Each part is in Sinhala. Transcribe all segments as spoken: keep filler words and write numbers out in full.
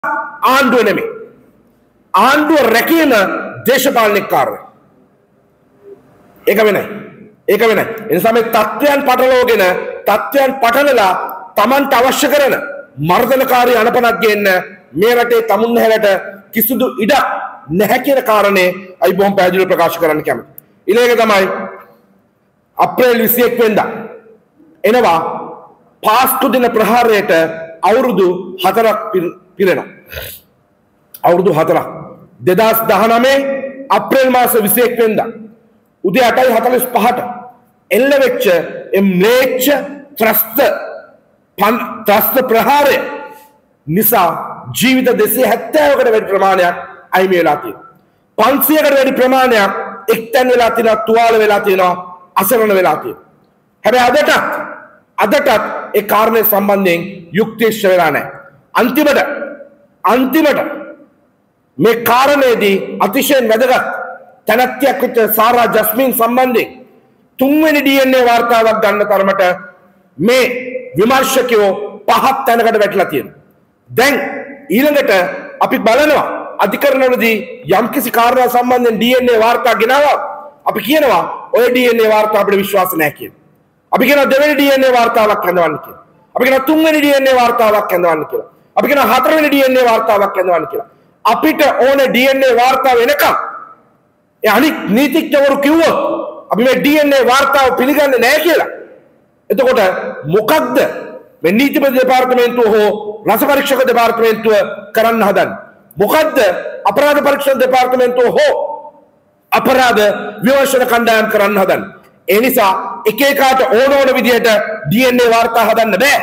ආණ්ඩුව නෙමෙයි. ආණ්ඩුව රැකීම දේශපාලනික කාර්යය. ඒක වෙනයි. ඒක වෙනයි. ඒ නිසා මේ තත්ත්වයන් පටලවගෙන තත්ත්වයන් පටලලා Tamanට අවශ්‍ය කරන මර්ධනකාරී අනපනක් ගේන්න මේ රටේ තමුන් හැලට කිසිදු ඉඩක් නැහැ කියන කාරණේ අයි බොහොම පැහැදිලිව ප්‍රකාශ කරන්න කැමතියි. ඊළඟ තමයි අප්‍රේල් විසිඑක වෙනිදා එනවා පාස්කු දින ප්‍රහාරයට අවුරුදු හතරක් පිරෙනවා. අවුරුදු හතරක් දෙදහස් දහනවය අප්‍රේල් මාස විසිඑක වෙනිදා උදේ අටයි හතළිස් පහට එල්ල වෙච්ච එම්ලේච්ඡ ත්‍රස්ත ත්‍රස්ත ප්‍රහාරය නිසා ජීවිත දෙසිය හැත්තෑවකට වැඩි ප්‍රමාණයක් අයිමි වෙලා තියෙනවා. පන්සියයකට වැඩි ප්‍රමාණයක් එක්තැන් වෙලා තියෙනවා, තුවාල වෙලා තියෙනවා, අසරණ වෙලා තියෙනවා. හැබැයි අදටත් අදටත් ඒ කාරණේ සම්බන්ධයෙන් යුක්තිශ වෙලා නැහැ. අන්තිමට අන්තිමට මේ කාරණේදී අතිශයින් වැදගත් තැනැත්තියක් වෙච්ච සාරා ජස්මින් සම්බන්ධයෙන් තුන්වෙනි ඩී එන් ඒ වාර්තාවක් ගන්න තරමට මේ විමර්ශකයෝ පහත් තැනකට වැටලා තියෙනවා. දැන් ඊළඟට අපි බලනවා අධිකරණවලදී යම්කිසි කාරණා සම්බන්ධයෙන් ඩී එන් ඒ වාර්තා ගෙනාවා අපි කියනවා ඔය ඩී එන් ඒ වාර්තා අපිට විශ්වාස නැහැ කියලා. අපි කියනවා දෙවෙනි ඩී එන් ඒ වාර්තාවක් හඳවන්න කියලා. අපි කියනවා තුන්වෙනි ඩී එන් ඒ වාර්තාවක් හඳවන්න කියලා. අපි කියනවා හතරවෙනි ඩී එන් ඒ වාර්තාවක් හඳවන්න කියලා. අපිට ඕනේ ඩී එන් ඒ වාර්තාව වෙනකම් ඒ අනික් නීතිඥවරු කිව්වොත් අපි මේ ඩී එන් ඒ වාර්තාව පිළිගන්නේ නැහැ කියලා. එතකොට මොකක්ද මේ නීතිපති දෙපාර්තමේන්තුව හෝ රස පරීක්ෂක දෙපාර්තමේන්තුව කරන්න හදන්නේ? මොකද්ද අපරාධ පරීක්ෂණ දෙපාර්තමේන්තුව හෝ අපරාධ විමර්ශන කණ්ඩායම් කරන්න හදන්නේ? ඒ නිසා එක එකාට ඕන ඕන විදිහට ඩී එන් ඒ වාර්තා හදන්න බෑ.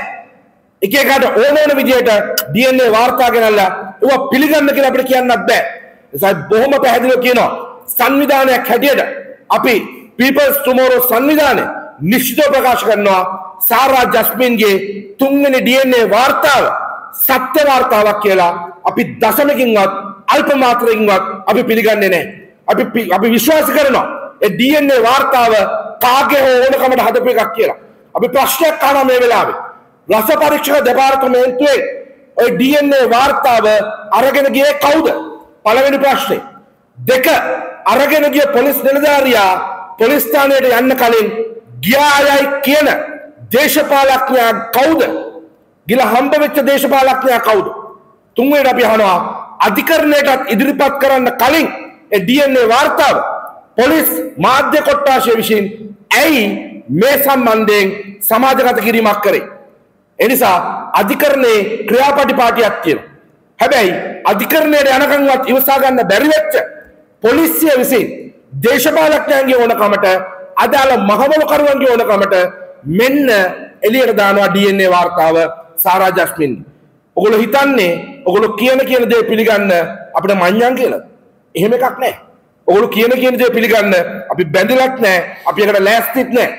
එක එකාට ඕන ඕන විදිහට ඩී එන් ඒ වාර්තා ගෙනල්ලා ඒවා පිළිගන්න කියලා අපිට කියන්නත් බෑ. ඒ නිසා බොහොම පැහැදිලිව කියනවා සංවිධානයක් හැටියට අපි People's Tomorrow සංවිධානය නිශ්චිතව ප්‍රකාශ කරනවා සාරා ජස්මින්ගේ තුන්වෙනි ඩී එන් ඒ වාර්තාව සත්‍ය වාර්තාවක් කියලා අපි දශමකින්වත් අල්ප මාත්‍රකින්වත් අපි පිළිගන්නේ නැහැ. අපි අපි විශ්වාස කරනවා ඒ ඩී එන් ඒ වාර්තාව කාගේ හෝ ඕනකමට හදපු එකක් කියලා. අපි ප්‍රශ්නයක් අහනවා මේ වෙලාවේ. රස පරීක්ෂක දෙපාර්තමේන්තුවේ ওই ඩී එන් ඒ වාර්තාව අරගෙන ගියේ කවුද? පළවෙනි ප්‍රශ්නේ. දෙක අරගෙන ගිය පොලිස් නිලධාරියා පොලිස් ස්ථානයට යන්න කලින් ගියායයි කියන දේශපාලඥයා කවුද? ගිලා හම්බ වෙච්ච දේශපාලඥයා කවුද? තුන්වෙනිට අපි අහනවා අධිකරණයටත් ඉදිරිපත් කරන්න කලින් ඒ ඩී එන් ඒ වාර්තාව පොලිස් මාධ්‍ය කොට්ටාශය විසින් ඇයි මේ සම්බන්ධයෙන් සමාජගත කිරීමක් කරේ? ඒ නිසා අධිකරණයේ ක්‍රියාපටිපාටියක් තියෙනවා. හැබැයි අධිකරණයට යනකම්වත් ඉවසා ගන්න බැරි වෙච්ච පොලිසිය විසින් දේශපාලඥයන්ගේ ඕනකමට අදාළ මහවලකරුවන්ගේ ඕනකමට මෙන්න එළියට දානවා ඩී එන් ඒ වාර්තාව සාරා ජස්මින්. ඔගොල්ලෝ හිතන්නේ ඔගොල්ලෝ කියන කියන දේ පිළිගන්න අපිට මඤ්ඤම් කියලා. එහෙම එකක් නැහැ. ඔගොල්ලෝ කියන කියන දේ පිළිගන්න අපි බැඳිලත් නැහැ. අපි එකට ලෑස්තිත් නැහැ.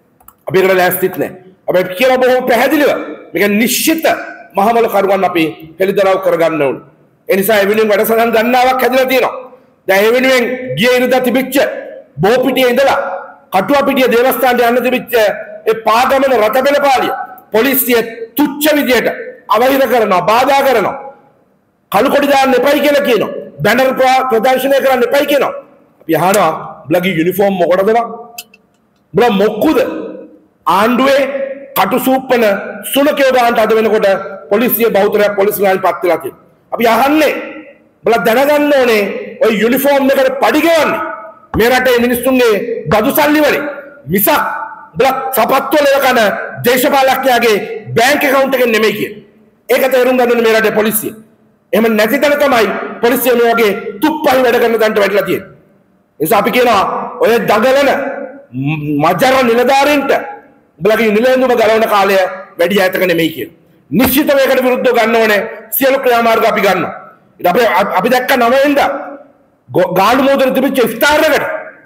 අපි එකට ලෑස්තිත් නැහැ. අපි කියලා බොහොම පැහැදිලිව මේක නිශ්චිත මහවලකරුවන් අපි හෙළිදරව් කරගන්න ඕනේ. ඒ නිසා ඒ වෙනුවෙන් වැඩසටහන් ගණනාවක් හැදලා තියෙනවා. දැන් ඒ වෙනුවෙන් ගිය ඉරිදා තිබිච්ච බෝපිටියේ ඉඳලා කටුවපිටිය දේවස්ථානට යන්න තිබිච්ච ඒ පාගමන රටබෙලපාලිය පොලිසිය තුච්ච විදියට අවහිර කරනවා, බාධා කරනවා. කළු කොඩි දාන්න එපයි කියලා කියනවා. බැනර් ප්‍රදර්ශනය කරන්න එපයි කියනවා. අපි අහනවා බ්ලගි යුනිෆෝම් මොකටද වා? බ්ලා මොක්කුද? ආණ්ඩුවේ කටු සූප්පන සුනකයෝ ගන්නට අද වෙනකොට පොලිසිය බහුතරයක් පොලිස් ලායින් පත් වෙලා තියෙනවා. අපි අහන්නේ බලා දැනගන්න ඕනේ ඔය යුනිෆෝම් එකට පඩි ගෙවන්නේ මේ රටේ මිනිස්සුන්ගේ බදු සල්ලි වලින් මිසක් බලා සපත්තු වල කන දේශපාලකයාගේ බැංක් account එකෙන් නෙමෙයි කියන්නේ. ඒක තේරුම් ගන්න මේ රටේ පොලිසිය. එහෙම නැති තැන තමයි පොලිසිය මේ වගේ තුප්පහි වැඩ කරන තැනට වැටලා තියෙන්නේ. ඒ නිසා අපි කියනවා ඔය දඟලන මජර නිලධාරීන්ට උඹලගේ නිලැඳුම ගලවන කාලය වැඩි ඈතක නෙමෙයි කියන. නිශ්චිත වේගකට විරුද්ධව ගන්න ඕනේ සියලු ක්‍රියාමාර්ග අපි ගන්නවා. ඊට අපි අපි දැක්ක නවවෙනිද ගාඩු මෝදර තිබිච්ච ඉෆ්තාර් එකට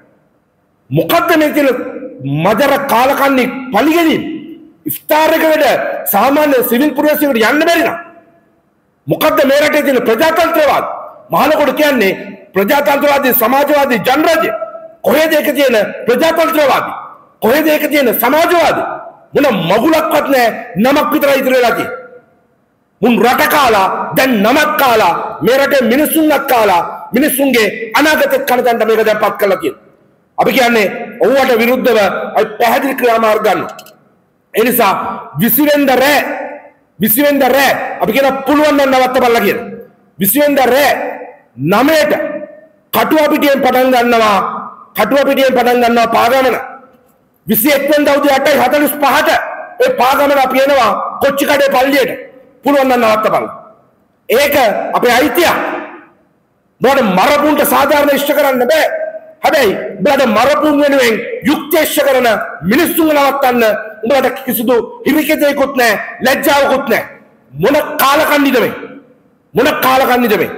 මොකද්ද මේ තියෙන මජර කාලකන්ණි පලිගෙදීන් ඉෆ්තාර් එකකට සාමාන්‍ය සිවිල් පුරවැසියෙකුට යන්න බැරි නම් මොකද්ද මේ රටේ තියෙන ප්‍රජාතන්ත්‍රවාද? මහලකොට කියන්නේ ප්‍රජාතන්ත්‍රවාදී සමාජවාදී ජනරජය. කොහෙද ඒක තියෙන ප්‍රජාතන්ත්‍රවාදී? කොහෙද ඒක තියෙන සමාජවාදී? මොන මගුලක්වත් නැහැ, නමක් විතරයි ඉතුරු වෙලා තියෙන්නේ. මුන් රට කාලා දැන් නමක් කාලා මේ රටේ මිනිසුන්වත් කාලා මිනිසුන්ගේ අනාගතේ කනදන්න මේක දැන්පත් කළා කියන. අපි කියන්නේ ඔව්වට විරුද්ධව අපි පැහැදිලි ක්‍රියාමාර්ග ගන්නවා. ඒ නිසා විසි වෙනිදා රෑ විසි වෙනිදා රෑ අපි කියන පුළුවන් නම් නවත්තපල්ලා කියන. විසි වෙනිදා රෑ නවයට කටුව පිටියෙන් පටන් ගන්නවා කටුව පිටියෙන් පටන් ගන්නවා පාගමන. විසි එක් වෙනිදා උදේ අටයි හතළිස් පහට ඒ පාගමන අපි එනවා කොච්චි කඩේ පල්ලියට. පුළුවන් නම් නවත්තපල්ලා. ඒක අපේ අයිතිය. බඩ මරපුන්ට සාධාරණ ඉෂ්ට කරන්න බෑ. හැබැයි බඩ මරපුන් වෙනුවෙන් යුක්තිශ කරන මිනිස්සුන් නවත්තන්න උඹලට කිසිදු හිරිකෙදෙකුත් නැහැ ලැජ්ජාවකුත් නැහැ. මොන කාලකන්නිද මේ? මොන කාලකන්නිද මේ?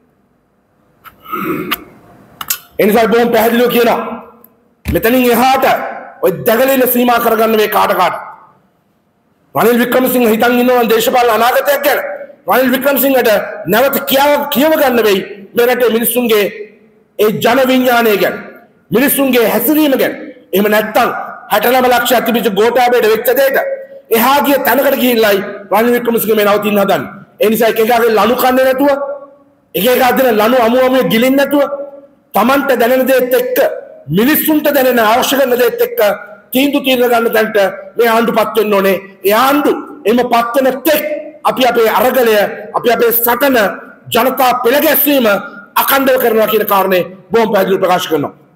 එනිසා බොම් පැහැදිලිව කියනවා මෙතනින් එහාට ඔය දගලෙල සීමා කරගන්න මේ කාට කාට රනිල් වික්‍රමසිංහ හිතන් ඉන්නවා දේශපාලන අනාගතයක් ගැන. රනිල් වික්‍රමසිංහට නැවත කියව කියව ගන්න වෙයි මේ රටේ මිනිස්සුන්ගේ ඒ ජන විඥානය ගැන මිනිස්සුන්ගේ හැසිරීම ගැන. එහෙම නැත්තම් හැටනව ලක්ෂයක් තිබිච්ච ගෝඨාභයට වෙච්ච දෙයට එහා ගිය තැනකට ගිහිල්ලායි රනිල් වික්‍රමසිංහ මේ නවතින්න හදන්නේ. ඒ නිසා එක එකගේ ලනු කන්නේ නැතුව එක එක අදින ලනු අමු අමුවේ ගිලින්න නැතුව Tamanta දැනෙන දේත් එක්ක මිනිස්සුන්ට දැනෙන අවශ්‍ය කරන දේත් එක්ක තීන්දුව తీරන ගන්න තැනට මේ ආණ්ඩුපත් වෙන්න ඕනේ. ඒ ආණ්ඩු එimhe පත් වෙන තෙක් අපි අපේ අරගලය අපි අපේ සටන ජනතා පෙළ ගැස්වීම අඛණ්ඩව කරනවා කියන කාරණේ බොහොම පැහැදිලිව ප්‍රකාශ කරනවා.